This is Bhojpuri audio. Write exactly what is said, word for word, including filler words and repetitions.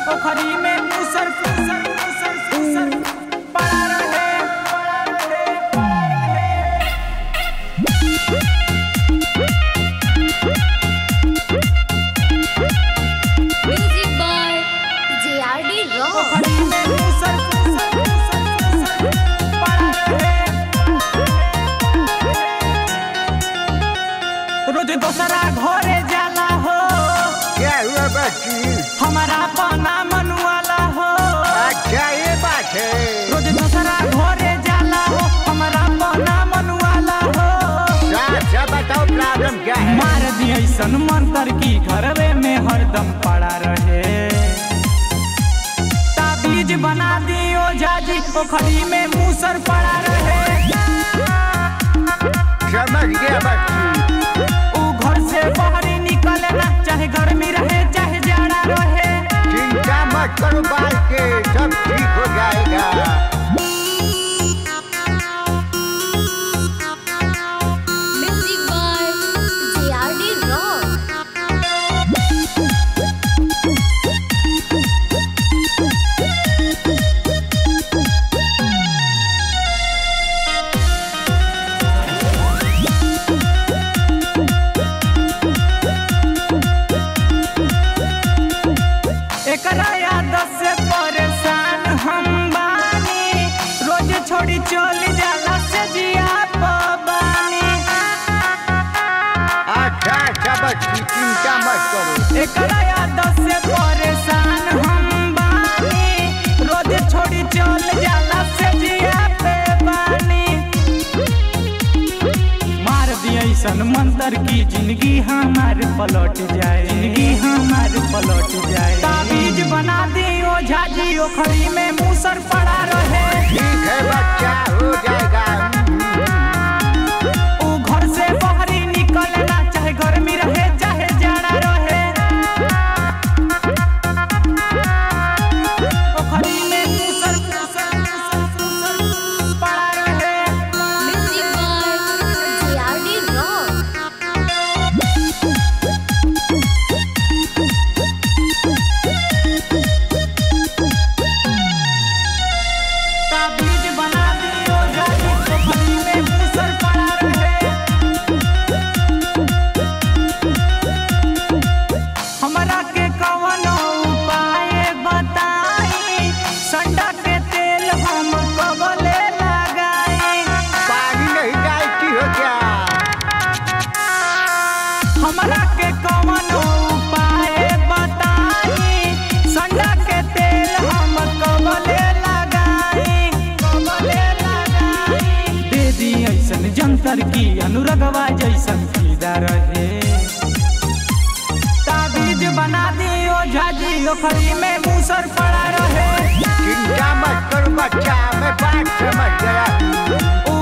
पोखरी में मूसर फूसर फूसर फूसर पड़ा रहे पड़ा रहे पड़ा रहे। Music by J R D rock. पोखरी में मूसर फूसर फूसर फूसर पड़ा रहे। रोज दोसरा घरे जाला हो। क्या हुआ बच्ची? हमारा पना मनुआला हो। अच्छा ये बात है। रोज दूसरा घरे जाला हो, हमारा पना मनुआला हो। अच्छा बताओ प्रॉब्लम क्या है? मार दी ऐसन मंत्र की घरवे में हरदम पड़ा रहे। ताबीज बना दी ओझा जी, पोखरी में मूसर पड़ा रहे। समझ गया बच्ची। ऊ घर से बाहर निकले ना, चाहे गर्मी रहे चाहे जाड़ा रहे। चिंता मत करो बाल के, सब ठीक हो जाएगा। Music by J R D rock. एकरा यादत से परेशान हम बानी, रोज छोड़ी चल जाला से जिया पबानी। अच्छा अच्छा बच्ची चिंता मत करो। एकरा यादत से परेशान हम बानी, रोज छोड़ी चल जाला से जिया पे बानी। मार दिया ऐसन मंत्र की जिंदगी हमार पलट जाए, जिंदगी हमार पलट जाए। ताबीज बना दी ओझा जी, ओखरी में मूसर पड़ा रहे। ठीक है बच्चा हो जाएगा। ऊ घर से बाहर निकले ना, चाहे गर्मी रहे चाहे जाड़ा रहे। ओखरी में मूसर फूसर फूसर फूसर पड़ा रहे। Music by J R D rock. ताबीज बना दी ओझा जी, पोखरी में मूसर पड़ा रहे। हमरा के कवनो उपाय बताई, संडा के तेल हम कबले लगाई। पानी नहीं डालती हो क्या? हमरा के कवनो उपाय बताई, संडा के तेल हम कबले लगाई कबले लगाई। दे दी ऐसन जंतर की अनुरगवा जैसन सीधा रहे। ताबीज बना दी ओझा जी, ओखरी में मूसर पड़ा रहे। चिंता मत करो बच्चा, मैं बात समझ गया। ऊ